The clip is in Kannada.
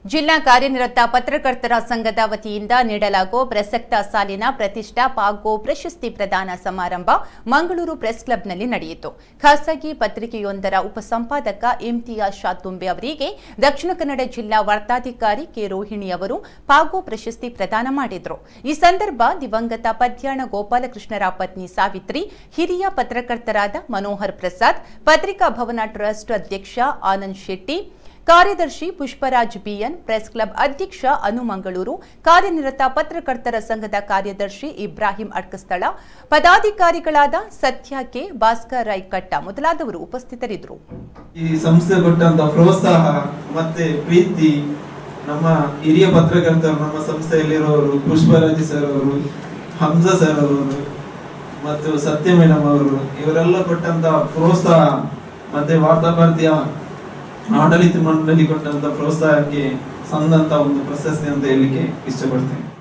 ಜಿಲ್ಲಾ ಕಾರ್ಯನಿರತ ಪತ್ರಕರ್ತರ ಸಂಘದ ವತಿಯಿಂದ ನೀಡಲಾಗುವ ಪ್ರಸಕ್ತ ಸಾಲಿನ ಪ್ರತಿಷ್ಠಾ ಪಾಗೋ ಪ್ರಶಸ್ತಿ ಪ್ರದಾನ ಸಮಾರಂಭ ಮಂಗಳೂರು ಪ್ರೆಸ್ ಕ್ಲಬ್ನಲ್ಲಿ ನಡೆಯಿತು. ಖಾಸಗಿ ಪತ್ರಿಕೆಯೊಂದರ ಉಪಸಂಪಾದಕ ಇಮ್ತಿಯಾಜ್ ಶಾತುಂಬೆ ಅವರಿಗೆ ದಕ್ಷಿಣ ಕನ್ನಡ ಜಿಲ್ಲಾ ವಾರ್ತಾಧಿಕಾರಿ ಕೆ ರೋಹಿಣಿ ಅವರು ಪಾಗೋ ಪ್ರಶಸ್ತಿ ಪ್ರದಾನ ಮಾಡಿದರು. ಈ ಸಂದರ್ಭ ದಿವಂಗತ ಪದ್ಯಾಣ ಗೋಪಾಲಕೃಷ್ಣರ ಪತ್ನಿ ಸಾವಿತ್ರಿ, ಹಿರಿಯ ಪತ್ರಕರ್ತರಾದ ಮನೋಹರ್ ಪ್ರಸಾದ್, ಪತ್ರಿಕಾ ಭವನ ಟ್ರಸ್ಟ್ ಅಧ್ಯಕ್ಷ ಆನಂದ್ ಶೆಟ್ಟಿ, ಕಾರ್ಯದರ್ಶಿ ಪುಷ್ಪರಾಜ್ ಬಿಎನ್, ಪ್ರೆಸ್ ಕ್ಲಬ್ ಅಧ್ಯಕ್ಷ ಅನು ಮಂಗಳೂರು, ಕಾರ್ಯನಿರತ ಪತ್ರಕರ್ತರ ಸಂಘದ ಕಾರ್ಯದರ್ಶಿ ಇಬ್ರಾಹಿಂ ಅಡ್ಕಸ್ಥಳ, ಪದಾಧಿಕಾರಿಗಳಾದ ಸತ್ಯ ಕೆ, ಭಾಸ್ಕರ್ ರೈಕಟ್ಟ ಮೊದಲಾದವರು ಉಪಸ್ಥಿತರಿದ್ದರು. ಈ ಸಂಸ್ಥೆ ಕೊಟ್ಟಂತ ಪ್ರೋತ್ಸಾಹ ಮತ್ತೆ ಪ್ರೀತಿ, ನಮ್ಮ ಹಿರಿಯ ಪತ್ರಕರ್ತರು, ನಮ್ಮ ಸಂಸ್ಥೆಯಲ್ಲಿರೋರು ಪುಷ್ಪರಾಜ್ ಸರ್ ಅವರು, ಹಂಸ ಸರ್ ಅವರು ಮತ್ತು ಸತ್ಯ ಮೇಡಮ್ ಅವರು, ಇವರೆಲ್ಲ ಕೊಟ್ಟಂತ ಪ್ರೋತ್ಸಾಹ ಮತ್ತೆ ವಾರ್ತಾಭಾರತಿಯ ಆಡಳಿತ ಮಂಡಳಿ ಕೊಟ್ಟಂತ ಪ್ರೋತ್ಸಾಹಕ್ಕೆ ಸಂದಂತ ಒಂದು ಪ್ರಶಸ್ತಿ ಅಂತ ಹೇಳಲಿಕ್ಕೆ ಇಷ್ಟಪಡ್ತೇನೆ.